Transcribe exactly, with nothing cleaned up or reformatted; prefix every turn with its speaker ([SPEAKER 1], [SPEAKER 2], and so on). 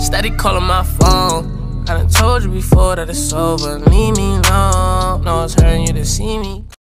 [SPEAKER 1] Steady calling my phone. I done told you before that it's over. Leave me alone. No, it's hurting you to see me.